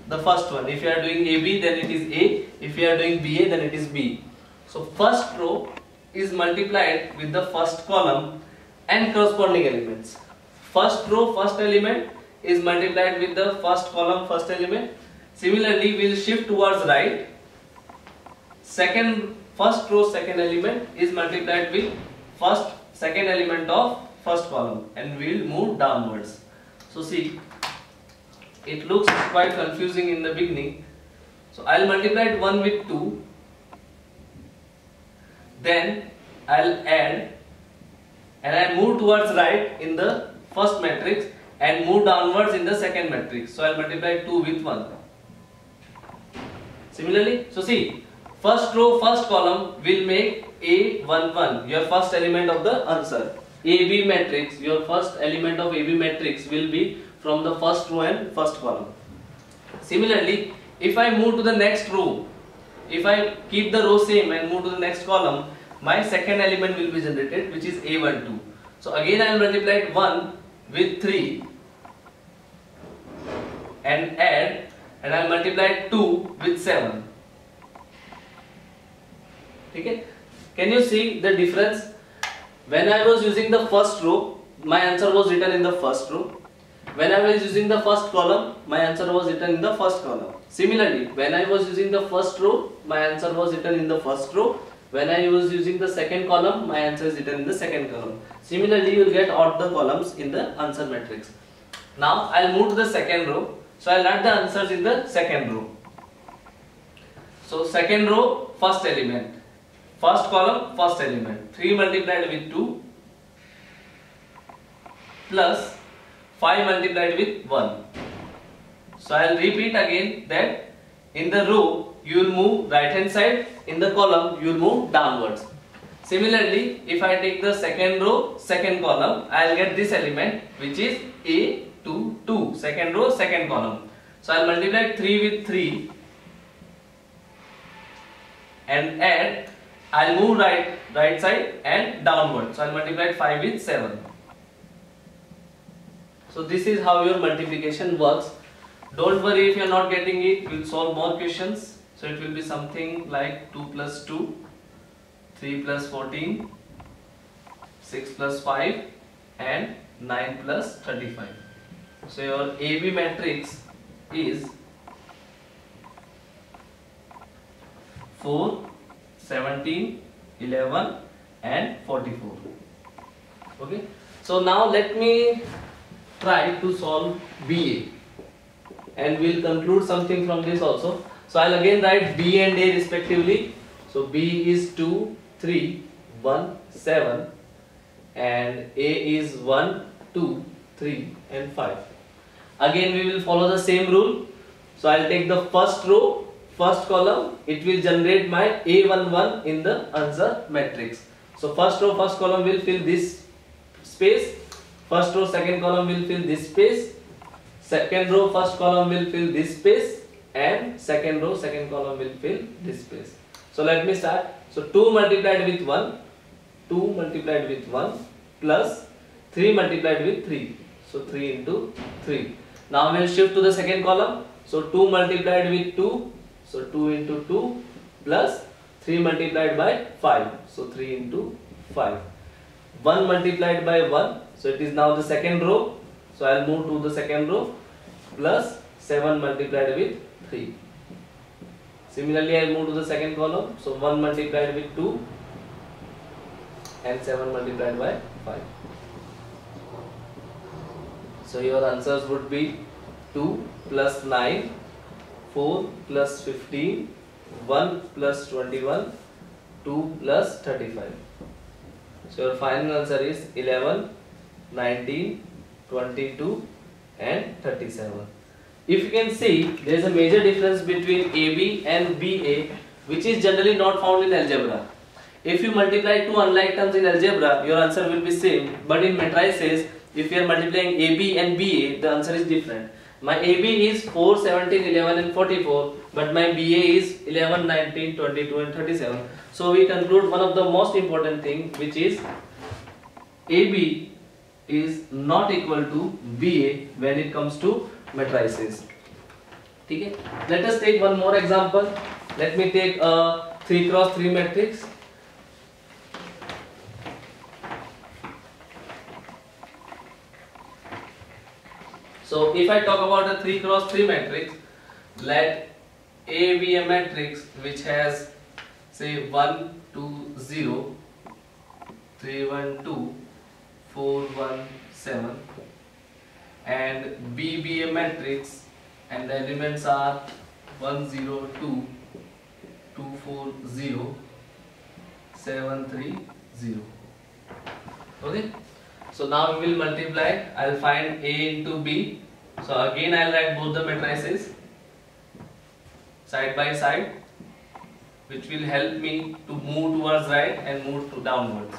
the first one. If you are doing AB, then it is A. If you are doing BA, then it is B. So first row is multiplied with the first column and corresponding elements. First row, first element is multiplied with the first column, first element. Similarly, we will shift towards right. First row, second element is multiplied with second element of first column, and we will move downwards. So see, it looks quite confusing in the beginning. So I will multiply 1 with 2, then I will add, and I move towards right in the first matrix and move downwards in the second matrix. So I will multiply 2 with 1. Similarly, so see, first row, first column will make A11, your first element of the answer. AB matrix, your first element of AB matrix will be from the first row and first column. Similarly, if I move to the next row, if I keep the row same and move to the next column, my second element will be generated, which is A12. So again I will multiply 1 with 3 and add, and I will multiply 2 with 7. Okay? Can you see the difference? When I was using the first row, my answer was written in the first row. When I was using the first column, my answer was written in the first column. Similarly, when I was using the first row, my answer was written in the first row. When I was using the second column, my answer is written in the second column. Similarly, you will get all the columns in the answer matrix. Now, I will move to the second row. So, I will add the answers in the second row. So, second row, first element. First column, first element. 3 multiplied with 2 plus 5 multiplied with 1. So I will repeat again that in the row you will move right hand side, in the column you will move downwards. Similarly, if I take the second row, second column, I will get this element which is A22, second row, second column. So I will multiply 3 with 3 and add, I will move right side and downward. So I will multiply 5 with 7. So this is how your multiplication works. Don't worry if you are not getting it, we will solve more questions. So it will be something like 2 plus 2, 3 plus 14, 6 plus 5 and 9 plus 35. So your AB matrix is 4, 17, 11 and 44. Okay. So now let me try to solve BA and we'll conclude something from this also. So I'll again write B and A respectively. So B is 2, 3, 1, 7 and A is 1, 2, 3 and 5. Again we will follow the same rule. So I'll take the first row, first column, it will generate my A11 in the answer matrix. So first row, first column will fill this space. First row, second column will fill this space. Second row, first column will fill this space. And second row, second column will fill this space. So let me start. So 2 multiplied with 1. 2 multiplied with 1 plus 3 multiplied with 3. So 3 into 3. Now we will shift to the second column. So 2 multiplied with 2. So 2 into 2 plus 3 multiplied by 5. So 3 into 5. 1 multiplied by 1. So it is now the second row. So I will move to the second row plus 7 multiplied with 3. Similarly, I will move to the second column. So 1 multiplied with 2 and 7 multiplied by 5. So your answers would be 2 plus 9, 4 plus 15, 1 plus 21, 2 plus 35. So your final answer is 11, 19, 22 and 37. If you can see, there is a major difference between AB and BA which is generally not found in algebra. If you multiply two unlike terms in algebra, your answer will be same, but in matrices, if you are multiplying AB and BA, the answer is different. My AB is 4, 17, 11 and 44, but my BA is 11, 19, 22 and 37. So we conclude one of the most important thing, which is AB is not equal to BA when it comes to matrices. ठीक है. Let us take one more example. Let me take a 3x3 matrix. So if I talk about a 3x3 matrix, let A be a matrix which has say 1 2 0 3 1 2 4 1 7, and B be a matrix and the elements are 1 0 2 2 4 0 7 3 0. Okay, so now we will multiply. I'll find A into B. So again I'll write both the matrices side by side, which will help me to move towards right and move to downwards.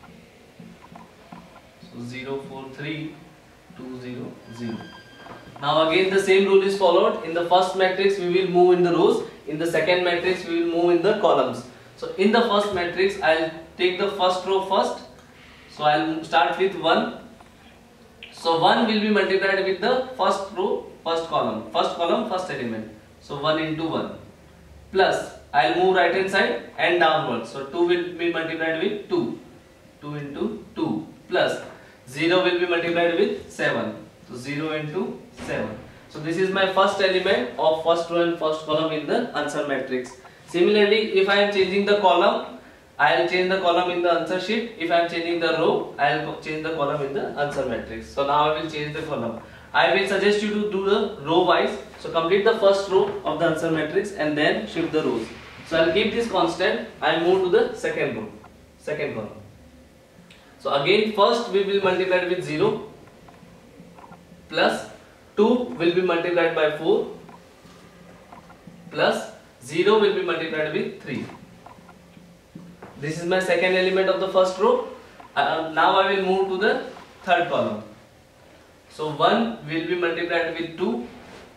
So 0 4 3 2 0 0. Now again the same rule is followed. In the first matrix we will move in the rows. In the second matrix we will move in the columns. So in the first matrix I'll take the first row first. So I'll start with 1. So 1 will be multiplied with the first row, first column, first element. So 1 into 1 plus I'll move right hand side and downwards. So 2 will be multiplied with 2. 2 into 2 plus 0 will be multiplied with 7. So 0 into 7. So this is my first element of first row and first column in the answer matrix. Similarly, if I am changing the column, I'll change the column in the answer sheet. If I am changing the row, I'll change the column in the answer matrix. So now I will change the column. I will suggest you to do the row wise. So complete the first row of the answer matrix and then shift the rows. So I'll keep this constant. I'll move to the second row, second column. So again first we will multiply with 0 plus 2 will be multiplied by 4 plus 0 will be multiplied with 3. This is my second element of the first row. Now I will move to the third column. So 1 will be multiplied with 2.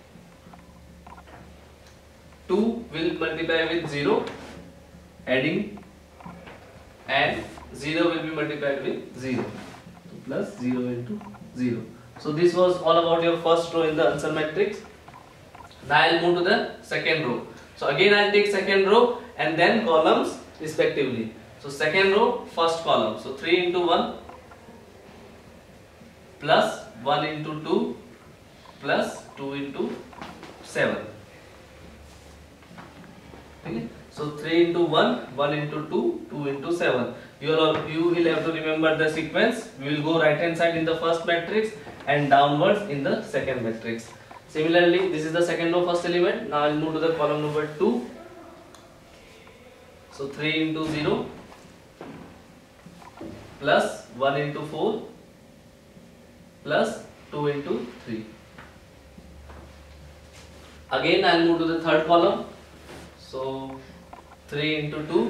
2 will multiply with 0, adding, and 0 will be multiplied with 0. So plus 0 into 0. So this was all about your first row in the answer matrix. Now I will move to the second row. So again I will take second row and then columns respectively. So second row, first column. So 3 into 1 plus 1 into 2 plus 2 into 7. Okay. So 3 into 1, 1 into 2, 2 into 7. You will have to remember the sequence. We will go right hand side in the first matrix and downwards in the second matrix. Similarly, this is the second row, first element. Now I will move to the column number 2. So 3 into 0 plus 1 into 4 plus 2 into 3. Again I will move to the third column. So 3 into 2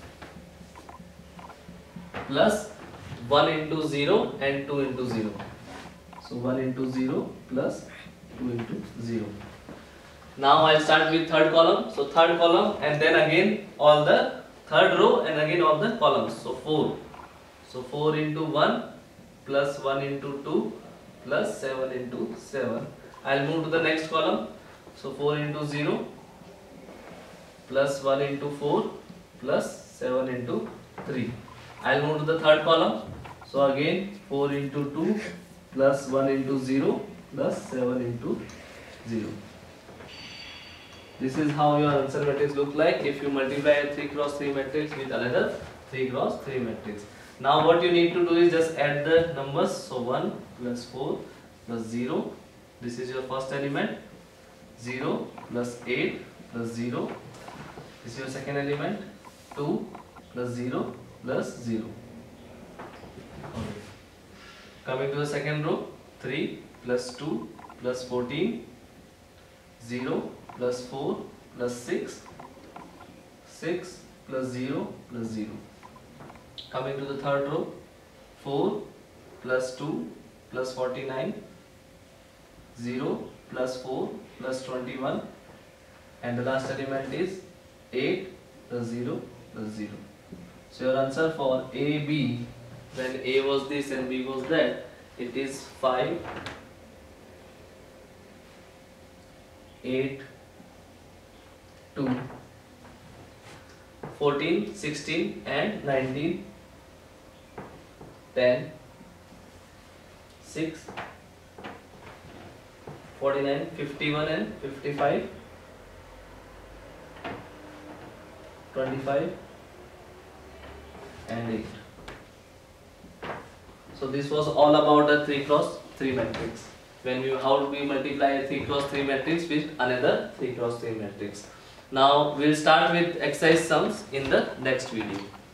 plus 1 into 0 and 2 into 0. So 1 into 0 plus 2 into 0. Now I will start with third column. So third column and then again all the third row and again all the columns. So 4. So 4 into 1 plus 1 into 2 plus 7 into 7. I will move to the next column. So 4 into 0 plus 1 into 4 plus 7 into 3. I will move to the third column. So again 4 into 2 plus 1 into 0 plus 7 into 0. This is how your answer matrix look like if you multiply a 3 cross 3 matrix with another 3 cross 3 matrix. Now what you need to do is just add the numbers. So 1 plus 4 plus 0. This is your first element. 0 plus 8 plus 0. This is your second element. 2 plus 0 plus 0. Okay. Coming to the second row. 3 plus 2 plus 14. 0 plus 4 plus 6. 6 plus 0 plus 0. Coming to the third row. 4 plus 2 plus 49. 0 plus 4 plus 21. And the last element is 8 plus 0 plus 0. So your answer for A, B, when A was this and B was that, it is 5, 8, 2, 14, 16 and 19, 10, 6, 49, 51 and 55, 25 and 8. So this was all about the 3 cross 3 matrix. How do we multiply a 3 cross 3 matrix with another 3 cross 3 matrix. Now we'll start with exercise sums in the next video.